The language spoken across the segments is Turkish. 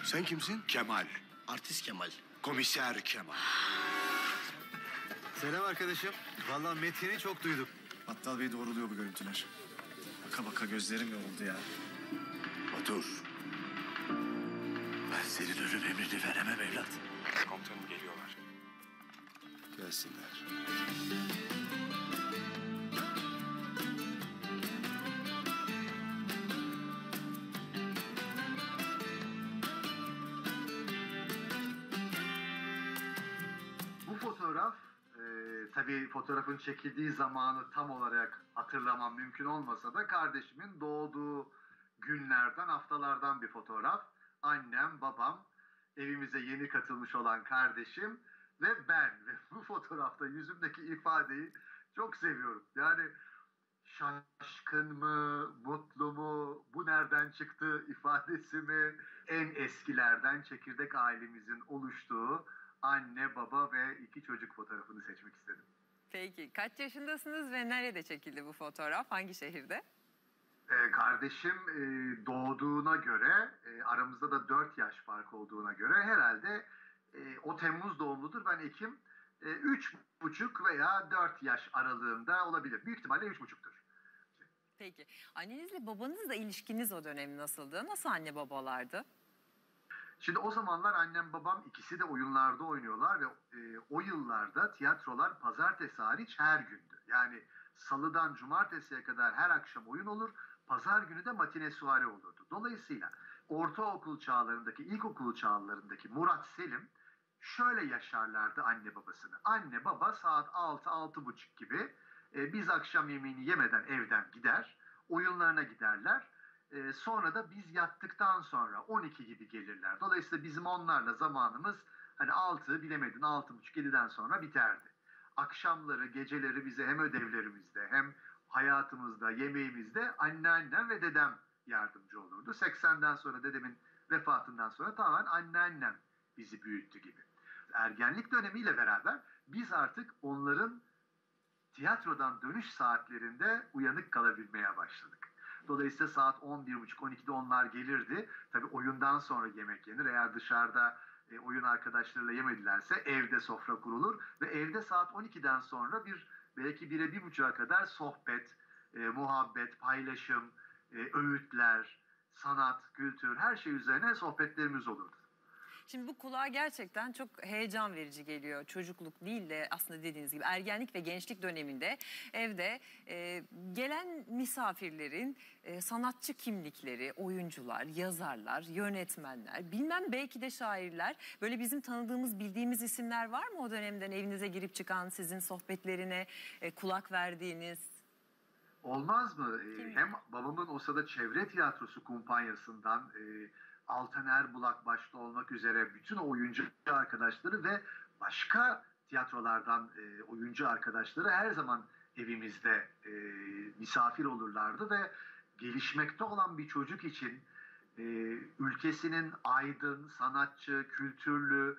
Sen kimsin? Kemal. Artist Kemal. Komiser Kemal. Selam arkadaşım. Vallahi Metin'i çok duyduk. Battal Bey doğruluyor bu görüntüler. Baka baka gözlerim yoruldu ya. Otur. Ben senin ölüm emrini veremem evlat. Komutanım geliyorlar. Gelsinler. Bu fotoğraf, tabii fotoğrafın çekildiği zamanı tam olarak hatırlamam mümkün olmasa da kardeşimin doğduğu günlerden, haftalardan bir fotoğraf. Annem, babam, evimize yeni katılmış olan kardeşim ve ben. Ve bu fotoğrafta yüzümdeki ifadeyi çok seviyorum. Yani şaşkın mı, mutlu mu, bu nereden çıktı ifadesi mi? En eskilerden çekirdek ailemizin oluştuğu anne, baba ve 2 çocuk fotoğrafını seçmek istedim. Peki kaç yaşındasınız ve nerede çekildi bu fotoğraf? Hangi şehirde? Kardeşim doğduğuna göre, aramızda da 4 yaş fark olduğuna göre herhalde o Temmuz doğumludur. Ben Ekim, 3,5 veya 4 yaş aralığında olabilir. Büyük ihtimalle 3,5'tur. Peki annenizle babanızla ilişkiniz o dönem nasıldı? Nasıl anne babalardı? Şimdi o zamanlar annem babam ikisi de oyunlarda oynuyorlar ve o yıllarda tiyatrolar pazartesi hariç her gündü. Yani salıdan cumartesiye kadar her akşam oyun olur, pazar günü de matine suare olurdu. Dolayısıyla ortaokul çağlarındaki, ilkokul çağlarındaki Murat Selim şöyle yaşarlardı anne babasını. Anne baba saat 6-6.30 gibi biz akşam yemeğini yemeden evden gider, oyunlarına giderler. Sonra da biz yattıktan sonra 12 gibi gelirler. Dolayısıyla bizim onlarla zamanımız hani 6 bilemedin 6.30-7'den sonra biterdi. Akşamları, geceleri bize hem ödevlerimizde hem hayatımızda, yemeğimizde anneannem ve dedem yardımcı olurdu. 80'den sonra dedemin vefatından sonra tamamen anneannem bizi büyüttü gibi. Ergenlik dönemiyle beraber biz artık onların tiyatrodan dönüş saatlerinde uyanık kalabilmeye başladık. Dolayısıyla saat 11.30-12'de onlar gelirdi. Tabii oyundan sonra yemek yenir. Eğer dışarıda oyun arkadaşlarıyla yemedilerse evde sofra kurulur. Ve evde saat 12'den sonra belki 1'e 1.30'a kadar sohbet, muhabbet, paylaşım, öğütler, sanat, kültür her şey üzerine sohbetlerimiz olurdu. Şimdi bu kulağa gerçekten çok heyecan verici geliyor. Çocukluk değil de aslında dediğiniz gibi ergenlik ve gençlik döneminde evde gelen misafirlerin sanatçı kimlikleri, oyuncular, yazarlar, yönetmenler, bilmem belki de şairler. Böyle bizim tanıdığımız, bildiğimiz isimler var mı o dönemden evinize girip çıkan, sizin sohbetlerine kulak verdiğiniz? Olmaz mı? Hem babamın o sırada çevre tiyatrosu kumpanyasından Altan Erbulak başta olmak üzere bütün oyuncu arkadaşları ve başka tiyatrolardan oyuncu arkadaşları her zaman evimizde misafir olurlardı ve gelişmekte olan bir çocuk için ülkesinin aydın, sanatçı, kültürlü,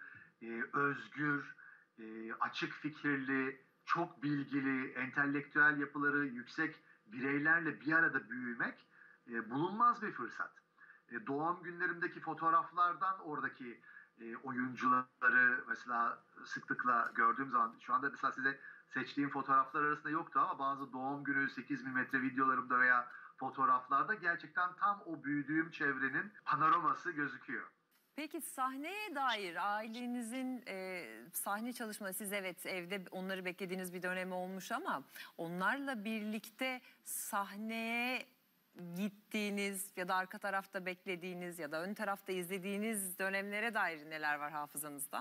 özgür, açık fikirli, çok bilgili, entelektüel yapıları yüksek bireylerle bir arada büyümek bulunmaz bir fırsat. Doğum günlerimdeki fotoğraflardan oradaki oyuncuları mesela sıklıkla gördüğüm zaman şu anda mesela size seçtiğim fotoğraflar arasında yoktu ama bazı doğum günü 8 milimetre videolarımda veya fotoğraflarda gerçekten tam o büyüdüğüm çevrenin panoraması gözüküyor. Peki sahneye dair ailenizin sahne çalışması, siz evet evde onları beklediğiniz bir dönem olmuş ama onlarla birlikte sahneye gittiğiniz ya da arka tarafta beklediğiniz ya da ön tarafta izlediğiniz dönemlere dair neler var hafızanızda?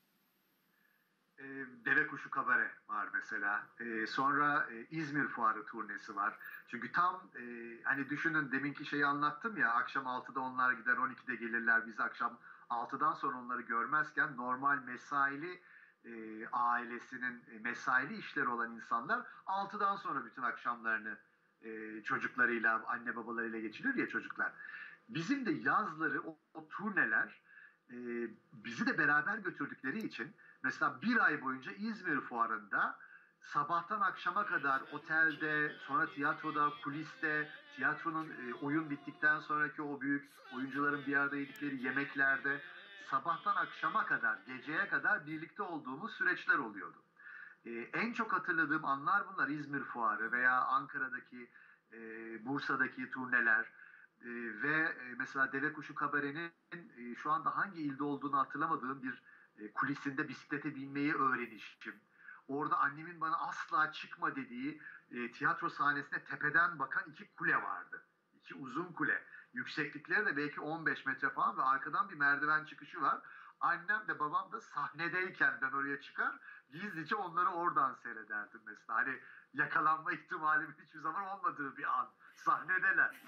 Deve Kuşu Kabare var mesela. Sonra İzmir Fuarı turnesi var. Çünkü tam hani düşünün deminki şeyi anlattım ya, akşam 6'da onlar gider 12'de gelirler, biz akşam 6'dan sonra onları görmezken normal mesaili ailesinin mesaili işleri olan insanlar 6'dan sonra bütün akşamlarını çocuklarıyla, anne babalarıyla geçiriyor ya çocuklar. Bizim de yazları o turneler bizi de beraber götürdükleri için mesela bir ay boyunca İzmir Fuarı'nda sabahtan akşama kadar otelde, sonra tiyatroda, kuliste, tiyatronun oyun bittikten sonraki o büyük oyuncuların bir arada yedikleri yemeklerde sabahtan akşama kadar, geceye kadar birlikte olduğumuz süreçler oluyordu. En çok hatırladığım anlar bunlar. İzmir Fuarı veya Ankara'daki, Bursa'daki turneler ve mesela Deve Kuşu Kabare'nin şu anda hangi ilde olduğunu hatırlamadığım bir kulisinde bisiklete binmeyi öğrenişim. Orada annemin bana asla çıkma dediği tiyatro sahnesine tepeden bakan 2 kule vardı. 2 uzun kule. Yükseklikleri de belki 15 metre falan ve arkadan bir merdiven çıkışı var. Annem de babam da sahnedeyken ben oraya çıkar, gizlice onları oradan seyrederdim mesela. Hani yakalanma ihtimalimin hiçbir zaman olmadığı bir an. Sahnedeler.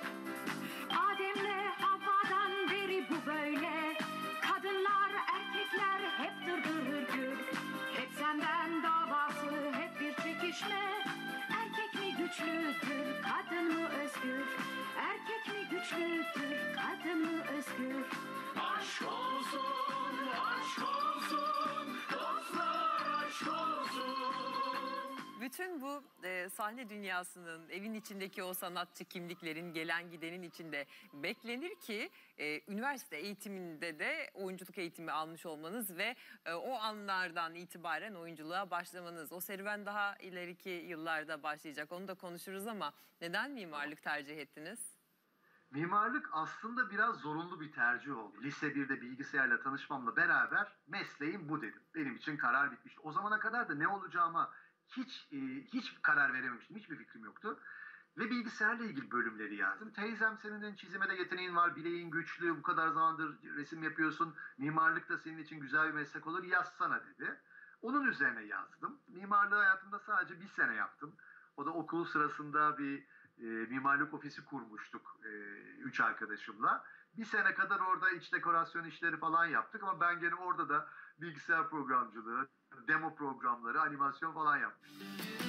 Adem'le Havva'dan beri bu böyle. Kadınlar, erkekler hep dırdır hürgür. Hep senden davası, hep bir çekişme. Erkek mi güçlüdür, kadın mı özgür? Erkek mi güçlüdür, kadın mı özgür? Aşk olsun, aşk olsun, dostlar aşk olsun. Bütün bu sahne dünyasının, evin içindeki o sanatçı kimliklerin, gelen gidenin içinde beklenir ki üniversite eğitiminde de oyunculuk eğitimi almış olmanız ve o anlardan itibaren oyunculuğa başlamanız. O serüven daha ileriki yıllarda başlayacak. Onu da konuşuruz ama neden mimarlık tercih ettiniz? Mimarlık aslında biraz zorunlu bir tercih oldu. Lise 1'de bilgisayarla tanışmamla beraber mesleğim bu dedim. Benim için karar bitmişti. O zamana kadar da ne olacağıma hiç karar verememiştim. Hiçbir fikrim yoktu. Ve bilgisayarla ilgili bölümleri yazdım. Teyzem senin çizime de yeteneğin var, bileğin güçlü, bu kadar zamandır resim yapıyorsun. Mimarlık da senin için güzel bir meslek olur, yazsana dedi. Onun üzerine yazdım. Mimarlığı hayatımda sadece 1 sene yaptım. O da okul sırasında bir mimarlık ofisi kurmuştuk 3 arkadaşımla. 1 sene kadar orada iç dekorasyon işleri falan yaptık ama ben gene orada da bilgisayar programcılığı, demo programları, animasyon falan yapmıştım.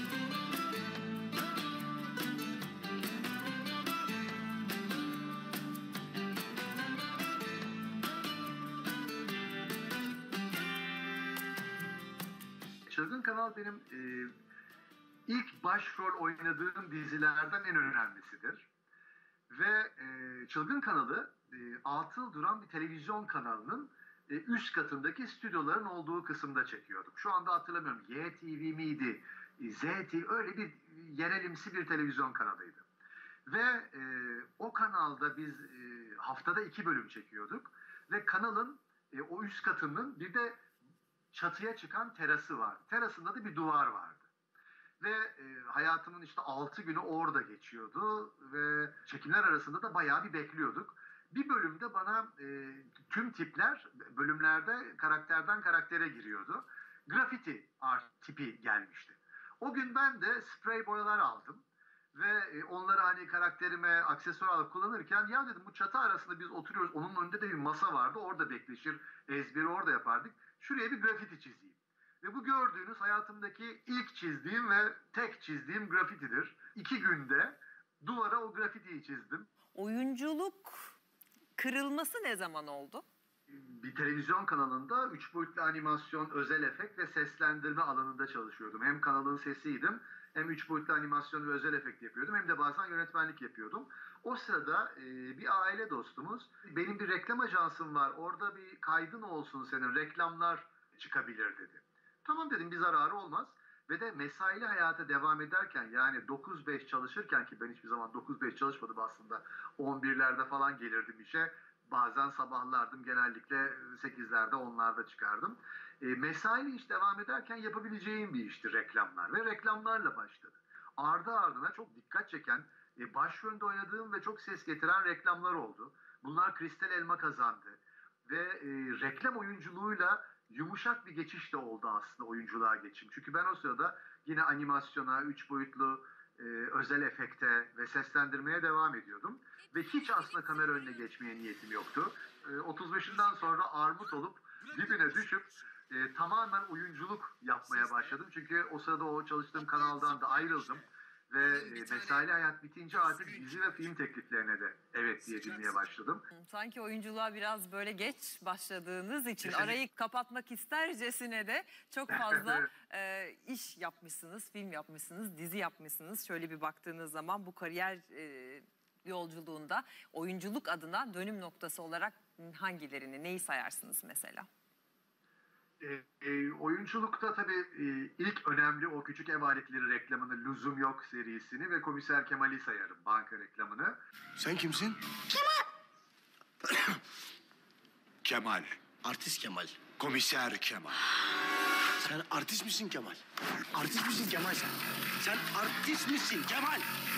Çılgın Kanal benim ilk başrol oynadığım dizilerden en önemlisidir. Ve Çılgın Kanalı atıl duran bir televizyon kanalının üst katındaki stüdyoların olduğu kısımda çekiyorduk. Şu anda hatırlamıyorum. YTV miydi? ZTV, öyle bir yerelimsi bir televizyon kanalıydı. Ve o kanalda biz haftada 2 bölüm çekiyorduk. Ve kanalın o üst katının bir de çatıya çıkan terası vardı. Terasında da bir duvar vardı. Ve hayatımın işte 6 günü orada geçiyordu ve çekimler arasında da bayağı bir bekliyorduk. Bir bölümde bana tüm tipler bölümlerde karakterden karaktere giriyordu. Grafiti art tipi gelmişti. O gün ben de sprey boyalar aldım ve onları hani karakterime aksesuar alıp kullanırken ya dedim bu çatı arasında biz oturuyoruz. Onun önünde de bir masa vardı. Orada bekleşir, ezberi orada yapardık. Şuraya bir grafiti çizeyim. Ve bu gördüğünüz hayatımdaki ilk çizdiğim ve tek çizdiğim grafitidir. 2 günde duvara o grafitiyi çizdim. Oyunculuk kırılması ne zaman oldu? Bir televizyon kanalında 3 boyutlu animasyon, özel efekt ve seslendirme alanında çalışıyordum. Hem kanalın sesiydim, hem 3 boyutlu animasyon ve özel efekt yapıyordum, hem de bazen yönetmenlik yapıyordum. O sırada bir aile dostumuz, benim bir reklam ajansım var, orada bir kaydın olsun senin, reklamlar çıkabilir dedi. Tamam dedim, bir zararı olmaz. Ve de mesaili hayata devam ederken, yani 9-5 çalışırken, ki ben hiçbir zaman 9-5 çalışmadım aslında, 11'lerde falan gelirdim işe. Bazen sabahlardım, genellikle 8'lerde 10'larda çıkardım. Mesaili iş devam ederken yapabileceğim bir işti reklamlar ve reklamlarla başladı. Ardı ardına çok dikkat çeken, başrolde oynadığım ve çok ses getiren reklamlar oldu. Bunlar Kristal Elma kazandı ve reklam oyunculuğuyla yumuşak bir geçiş de oldu aslında oyunculuğa geçim. Çünkü ben o sırada yine animasyona, 3 boyutlu özel efekte ve seslendirmeye devam ediyordum. Ve hiç aslında kamera önüne geçmeye niyetim yoktu. 35'inden sonra armut olup dibine düşüp tamamen oyunculuk yapmaya başladım. Çünkü o sırada o çalıştığım kanaldan da ayrıldım. Ve mesaili hayat bitince artık dizi ve film tekliflerine de evet diyebilmeye başladım. Sanki oyunculuğa biraz böyle geç başladığınız için Kesinlikle. arayı kapatmak istercesine de çok fazla iş yapmışsınız, film yapmışsınız, dizi yapmışsınız. Şöyle bir baktığınız zaman bu kariyer yolculuğunda oyunculuk adına dönüm noktası olarak hangilerini, neyi sayarsınız mesela? Oyunculukta tabii ilk önemli o küçük ev aletleri reklamını, Lüzum Yok serisini ve Komiser Kemal'i sayarım, banka reklamını. Sen kimsin? Kemal. Artist Kemal. Komiser Kemal. Sen artist misin Kemal? Artist misin Kemal sen? Sen artist misin Kemal?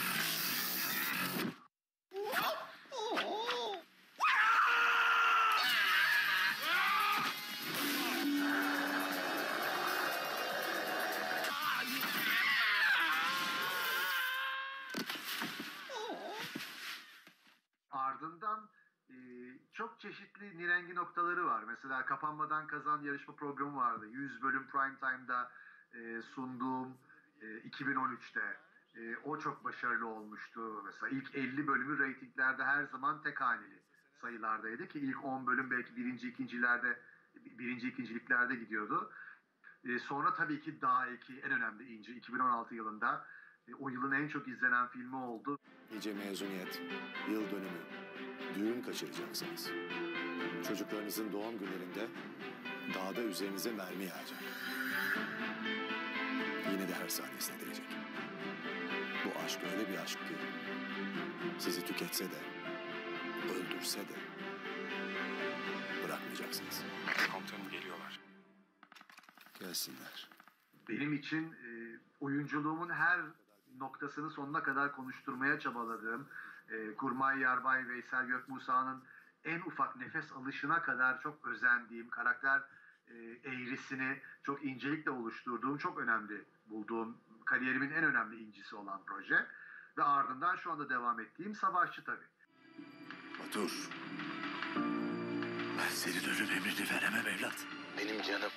Ardından çok çeşitli nirengi noktaları var. Mesela Kapanmadan Kazan yarışma programı vardı. 100 bölüm prime time'da sunduğum 2013'te. O çok başarılı olmuştu. Mesela ilk 50 bölümü reytinglerde her zaman tek haneli sayılardaydı ki ilk 10 bölüm belki birinci ikinciliklerde gidiyordu. Sonra tabii ki Dağ 2 en önemli inci 2016 yılında o yılın en çok izlenen filmi oldu. Nice mezuniyet, yıl dönümü, düğün kaçıracaksınız. Çocuklarınızın doğum günlerinde dağda üzerinize mermi yağacak. Yine de her saniyesine değecek. Bu aşk öyle bir aşk ki sizi tüketse de, öldürse de bırakmayacaksınız. Komutanım geliyorlar. Gelsinler. Benim için oyunculuğumun her noktasını sonuna kadar konuşturmaya çabaladığım, Kurmay Yarbay Veysel Gökmusa'nın en ufak nefes alışına kadar çok özendiğim, karakter eğrisini çok incelikle oluşturduğum, çok önemli bulduğum, kariyerimin en önemli incisi olan proje. Ve ardından şu anda devam ettiğim Savaşçı tabii. Batur. Ben senin ölüm emrini veremem evlat. Benim canım.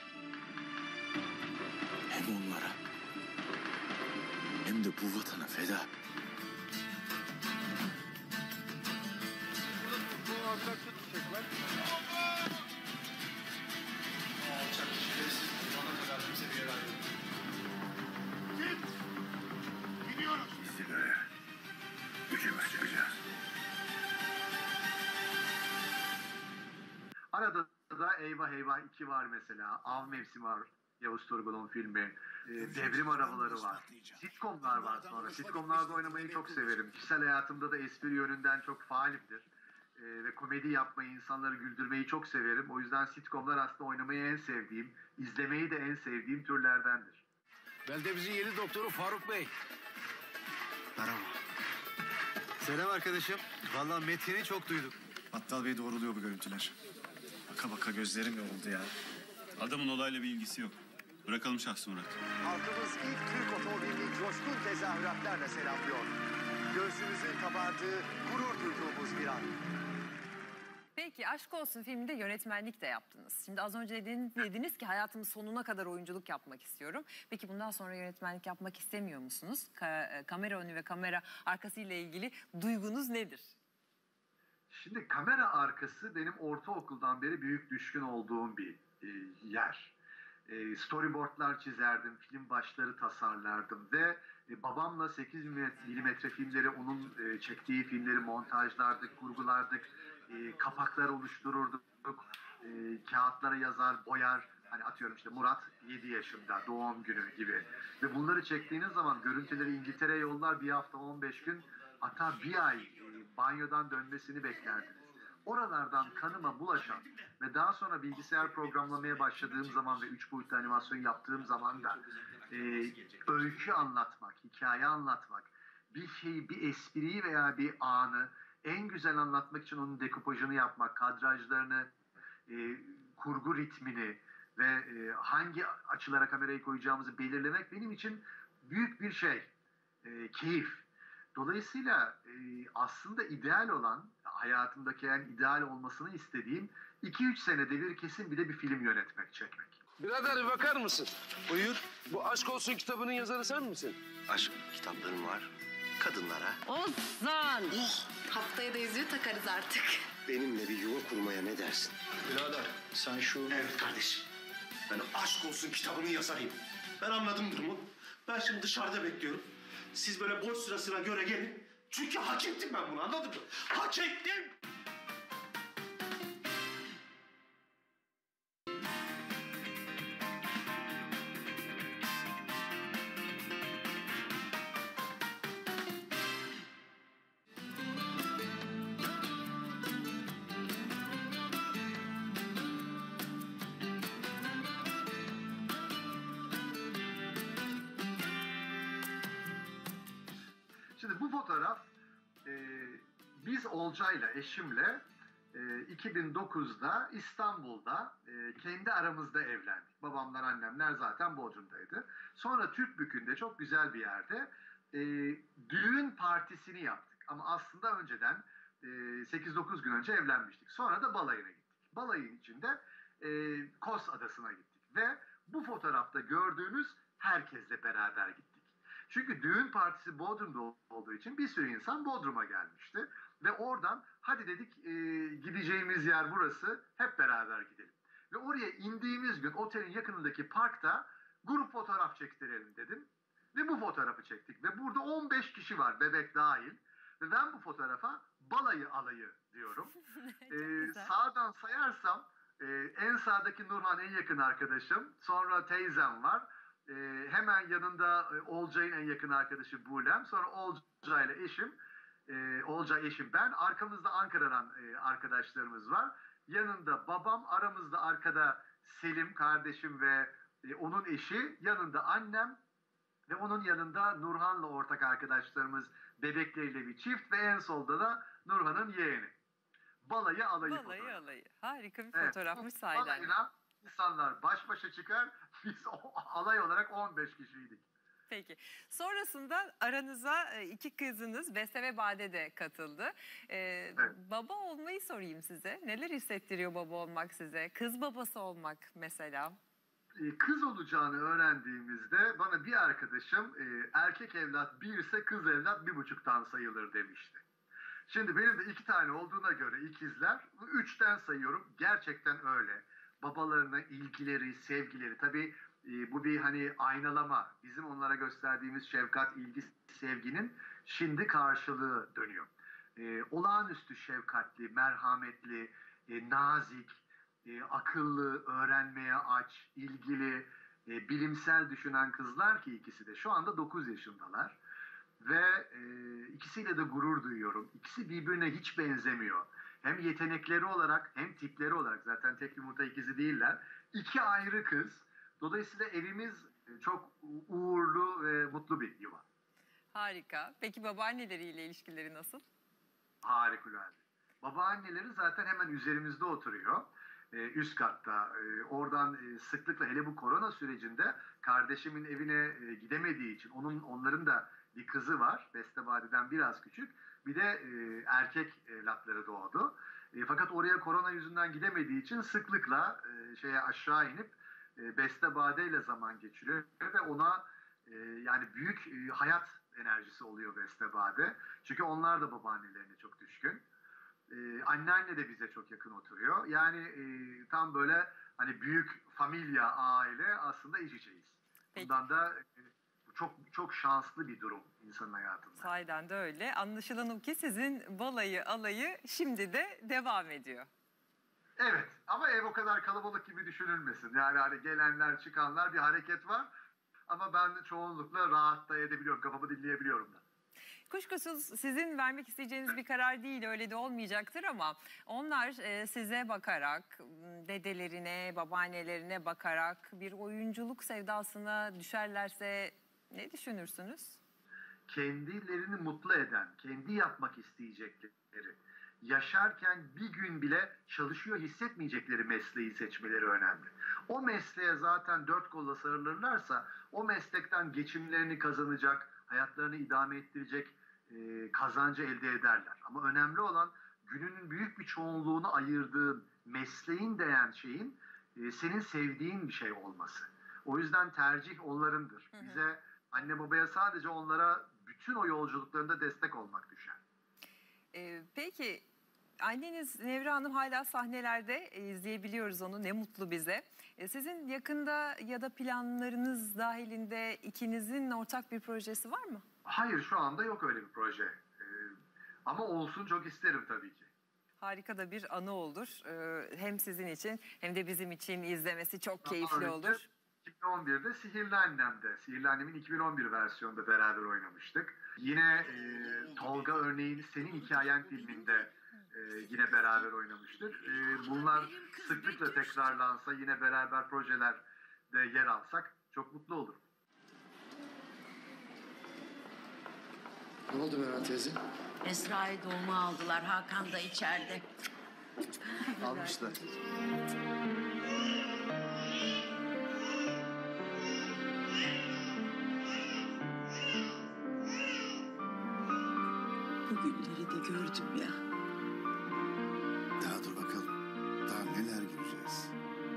Hem onlara hem de bu vatana feda. İstiklale üçümüz çıkacağız. Arada da Eyvah Eyvah 2 var mesela. Av Mevsimi var. Yavuz Turgul'un filmi. Devrim Arabaları var. Sitcomlar var sonra. Sitcomlarda oynamayı çok severim. Kişisel hayatımda da espri yönünden çok faalimdir. Ve komedi yapmayı, insanları güldürmeyi çok severim. O yüzden sitcomlar aslında oynamayı en sevdiğim, izlemeyi de en sevdiğim türlerdendir. Beldemizin yeni doktoru Faruk Bey. Merhaba. Selam arkadaşım. Vallahi Metin'i çok duyduk. Battal Bey doğruluyor bu görüntüler. Baka baka gözlerim yoruldu ya. Adamın olayla bir ilgisi yok. Bırakalım şahsı Murat. Halkımız ilk Türk otomobilini coşkun tezahüratlarla selamlıyor. Göğsümüzün kabardığı, gurur duyduğumuz bir an. Peki Aşk Olsun filminde yönetmenlik de yaptınız. Şimdi az önce dediniz ki hayatımın sonuna kadar oyunculuk yapmak istiyorum. Peki bundan sonra yönetmenlik yapmak istemiyor musunuz? Kamera önü ve kamera arkası ile ilgili duygunuz nedir? Şimdi kamera arkası benim ortaokuldan beri büyük düşkün olduğum bir yer. Storyboardlar çizerdim, film başları tasarlardım ve babamla 8 milimetre filmleri, onun çektiği filmleri montajlardık, kurgulardık, kapaklar oluştururduk, kağıtlara yazar, boyar. Hani atıyorum işte Murat 7 yaşında, doğum günü gibi. Ve bunları çektiğiniz zaman görüntüleri İngiltere'ye yollar, bir hafta 15 gün, hatta bir ay banyodan dönmesini beklerdiniz. Oralardan kanıma bulaşan ve daha sonra bilgisayar programlamaya başladığım zaman ve 3 boyutlu animasyon yaptığım zaman da öykü anlatmak, hikaye anlatmak, bir şeyi, bir espriyi veya bir anı en güzel anlatmak için onun dekupajını yapmak, kadrajlarını, kurgu ritmini ve hangi açılara kamerayı koyacağımızı belirlemek benim için büyük bir keyif. Dolayısıyla aslında ideal olan, hayatımdaki en ideal olmasını istediğim 2-3 senede bir kesin bir de bir film yönetmek, çekmek. Birader bir bakar mısın? Buyur. Bu Aşk Olsun kitabının yazarı sen misin? Aşk kitaplarım var. Kadınlara. Ozan! Haftaya da yüzüğü takarız artık. Benimle bir yuva kurmaya ne dersin? Birader sen şu... Evet kardeşim. Ben Aşk Olsun kitabının yazarıyım. Ben anladım durumu. Ben şimdi dışarıda bekliyorum. Siz böyle boş sırasına göre gelin. Çünkü hak ettim ben bunu, anladın mı? Hak ettim! Şimdi bu fotoğraf biz Olcay'la, eşimle 2009'da İstanbul'da kendi aramızda evlendik. Babamlar, annemler zaten Bodrum'daydı. Sonra Türkbükü'nde çok güzel bir yerde düğün partisini yaptık. Ama aslında önceden 8-9 gün önce evlenmiştik. Sonra da balayına gittik. Balayın içinde Kos Adası'na gittik. Ve bu fotoğrafta gördüğünüz herkesle beraber gittik. Çünkü düğün partisi Bodrum'da olduğu için bir sürü insan Bodrum'a gelmişti. Ve oradan hadi dedik gideceğimiz yer burası, hep beraber gidelim. Ve oraya indiğimiz gün otelin yakınındaki parkta grup fotoğraf çektirelim dedim. Ve bu fotoğrafı çektik. Ve burada 15 kişi var, bebek dahil. Ve ben bu fotoğrafa balayı alayı diyorum. Sağdan sayarsam en sağdaki Nurhan en yakın arkadaşım. Sonra teyzem var. Hemen yanında Olcay'ın en yakın arkadaşı Bulem. Sonra Olcay'la eşim. Olcay eşim ben. Arkamızda Ankara'dan arkadaşlarımız var. Yanında babam. Aramızda arkada Selim kardeşim ve onun eşi. Yanında annem. Ve onun yanında Nurhan'la ortak arkadaşlarımız, bebekleriyle bir çift. Ve en solda da Nurhan'ın yeğeni. Balayı alayı Balayı fotoğrafı. alayı. Harika bir fotoğrafmış Bu sahiden. balayına insanlar baş başa çıkar. Biz alay olarak 15 kişiydik. Peki. Sonrasında aranıza iki kızınız Beste ve Bade de katıldı. Baba olmayı sorayım size. Neler hissettiriyor baba olmak size? Kız babası olmak mesela. Kız olacağını öğrendiğimizde bana bir arkadaşım erkek evlat 1 ise kız evlat 1,5'tan sayılır demişti. Şimdi benim de 2 tane olduğuna göre ikizler 3'ten sayıyorum. Gerçekten öyle. Babalarına ilgileri, sevgileri. Tabii bu bir hani aynalama. Bizim onlara gösterdiğimiz şefkat, ilgi, sevginin şimdi karşılığı dönüyor. Olağanüstü şefkatli, merhametli, nazik, akıllı, öğrenmeye aç, ilgili, bilimsel düşünen kızlar ki ikisi de. Şu anda 9 yaşındalar. Ve ikisiyle de gurur duyuyorum. İkisi birbirine hiç benzemiyor. Hem yetenekleri olarak hem tipleri olarak, zaten tek yumurta ikizi değiller. 2 ayrı kız. Dolayısıyla evimiz çok uğurlu ve mutlu bir yuva. Harika. Peki babaanneleriyle ilişkileri nasıl? Harikulade. Babaanneleri zaten hemen üzerimizde oturuyor. Üst katta. Oradan sıklıkla, hele bu korona sürecinde kardeşimin evine gidemediği için, onların da bir kızı var. Beste Bade'den biraz küçük. Bir de erkek evlatları doğdu. Fakat oraya korona yüzünden gidemediği için sıklıkla aşağı inip Beste Bade ile zaman geçiriyor ve ona yani büyük hayat enerjisi oluyor Beste Bade. Çünkü onlar da babaannelerine çok düşkün. Anneanne de bize çok yakın oturuyor. Yani tam böyle hani büyük familya, aile aslında iç içeyiz. Bundan da çok çok şanslı bir durum insanın hayatında. Sahiden de öyle. Anlaşılan o ki sizin balayı alayı şimdi de devam ediyor. Evet, ama ev o kadar kalabalık gibi düşünülmesin. Yani hani gelenler çıkanlar, bir hareket var. Ama ben çoğunlukla rahat da edebiliyorum, kafamı dinleyebiliyorum da. Kuşkusuz sizin vermek isteyeceğiniz bir karar değil, öyle de olmayacaktır ama onlar size bakarak, dedelerine, babaannelerine bakarak bir oyunculuk sevdasına düşerlerse ne düşünürsünüz? Kendilerini mutlu eden, kendi yapmak isteyecekleri, yaşarken bir gün bile çalışıyor hissetmeyecekleri mesleği seçmeleri önemli. O mesleğe zaten 4 kolla sarılırlarsa o meslekten geçimlerini kazanacak, hayatlarını idame ettirecek kazancı elde ederler. Ama önemli olan gününün büyük bir çoğunluğunu ayırdığın mesleğin değen şeyin senin sevdiğin bir şey olması. O yüzden tercih onlarındır. Bize, anne babaya sadece onlara bütün o yolculuklarında destek olmak düşer. Peki anneniz Nevra Hanım hala sahnelerde, izleyebiliyoruz onu, ne mutlu bize. Sizin yakında ya da planlarınız dahilinde ikinizin ortak bir projesi var mı? Hayır, şu anda yok öyle bir proje. Ama olsun, çok isterim tabii ki. Harika da bir anı olur. Hem sizin için hem de bizim için izlemesi çok keyifli olur. 2011'de Sihirli Annem'de, Sihirli Annem'in 2011 versiyonunda beraber oynamıştık. Yine Tolga örneğin Senin Hikayen filminde yine beraber oynamıştık. Bunlar sıklıkla tekrarlansa, yine beraber projelerde yer alsak çok mutlu olurum. Ne oldu Meral teyze? Esra'yı doğuma aldılar. Hakan da içeride. Almışlar. Bu günleri de gördüm ya. Daha dur bakalım. Daha neler göreceğiz.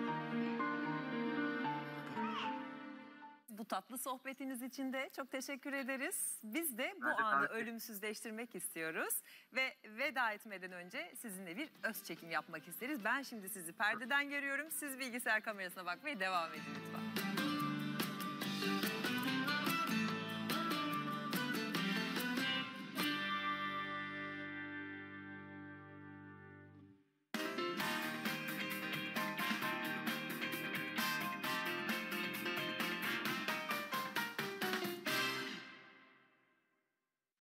Bu tatlı sohbetiniz için de çok teşekkür ederiz. Biz de bu Ben de anı tabii. ölümsüzleştirmek istiyoruz. Ve veda etmeden önce sizinle bir öz çekim yapmak isteriz. Ben şimdi sizi perdeden görüyorum. Siz bilgisayar kamerasına bakmaya devam edin lütfen.